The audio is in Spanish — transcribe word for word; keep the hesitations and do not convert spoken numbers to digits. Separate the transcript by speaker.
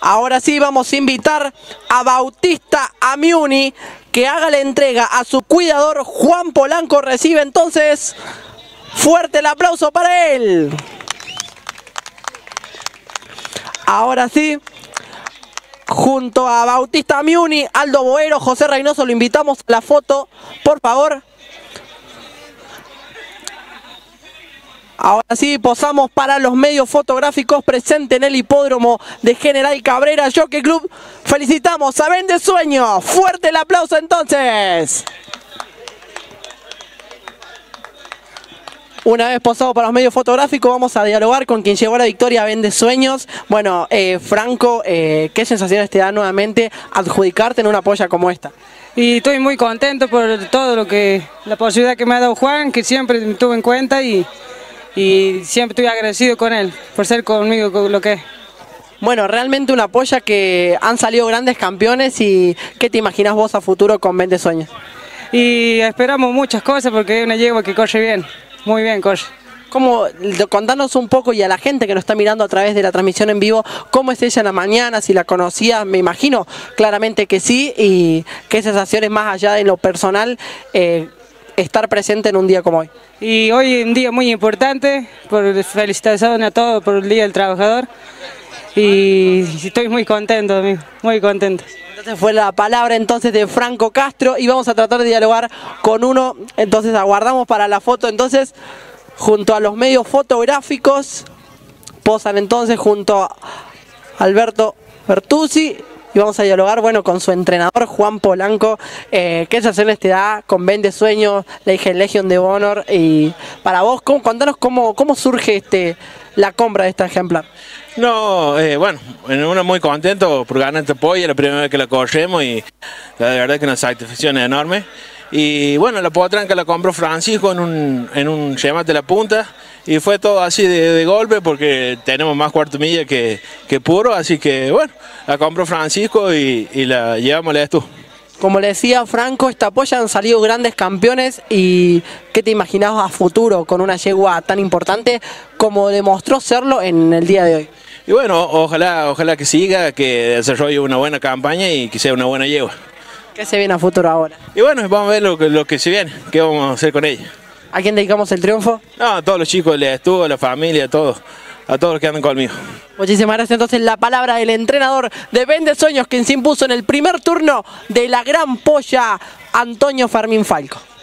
Speaker 1: Ahora sí vamos a invitar a Bautista Amiuni que haga la entrega a su cuidador Juan Polanco. Recibe entonces fuerte el aplauso para él. Ahora sí, junto a Bautista Amiuni, Aldo Boero, José Reynoso, lo invitamos a la foto, por favor. Ahora sí, posamos para los medios fotográficos presentes en el hipódromo de General Cabrera Jockey Club. Felicitamos a Vende Sueños. Fuerte el aplauso entonces. Una vez posado para los medios fotográficos, vamos a dialogar con quien llevó la victoria a Vende Sueños. Bueno, eh, Franco, eh, ¿qué sensaciones te da nuevamente adjudicarte en una polla como esta?
Speaker 2: Y estoy muy contento por todo lo que, la posibilidad que me ha dado Juan, que siempre me tuvo en cuenta y, y siempre estoy agradecido con él por ser conmigo con lo que es.
Speaker 1: Bueno, realmente una polla que han salido grandes campeones. Y ¿qué te imaginas vos a futuro con Vende Sueños?
Speaker 2: Y esperamos muchas cosas porque es una yegua que corre bien. Muy bien, corre.
Speaker 1: ¿Cómo, contanos un poco, y a la gente que nos está mirando a través de la transmisión en vivo, cómo es ella en la mañana, si la conocías? Me imagino claramente que sí, y qué sensaciones más allá de lo personal eh, estar presente en un día como hoy.
Speaker 2: Y hoy es un día muy importante, por felicitaciones a todos por el Día del Trabajador, y estoy muy contento, amigo, muy contento.
Speaker 1: Entonces fue la palabra entonces de Franco Castro y vamos a tratar de dialogar con uno. Entonces aguardamos para la foto. Entonces junto a los medios fotográficos posan entonces junto a Alberto Bertuzzi y vamos a dialogar, bueno, con su entrenador Juan Polanco. Eh, ¿Qué sensaciones te da con Vende Sueños, la hija de Legion de Honor? Y para vos, ¿cómo, contanos cómo, cómo surge este, la compra de este ejemplar.
Speaker 3: No, eh, bueno, uno muy contento por ganar esta polla, la primera vez que la corremos y la verdad que una satisfacción enorme. Y bueno, la potranca la compró Francisco en un, en un remate de la punta y fue todo así de, de golpe porque tenemos más cuarto milla que, que puro, así que bueno, la compró Francisco y, y la llevamos a la estuvo.
Speaker 1: Como le decía Franco, esta polla han salido grandes campeones. ¿Y qué te imaginabas a futuro con una yegua tan importante como demostró serlo en el día de hoy?
Speaker 3: Y bueno, ojalá, ojalá que siga, que desarrolle una buena campaña y que sea una buena yegua.
Speaker 1: ¿Qué se viene a futuro ahora?
Speaker 3: Y bueno, vamos a ver lo que, lo que se viene, qué vamos a hacer con ella.
Speaker 1: ¿A quién dedicamos el triunfo?
Speaker 3: No, a todos los chicos del estudio, a la familia, a todos, a todos los que andan conmigo.
Speaker 1: Muchísimas gracias. Entonces la palabra del entrenador de Vende Sueños, quien se impuso en el primer turno de la gran polla, Antonio Fermín Falco.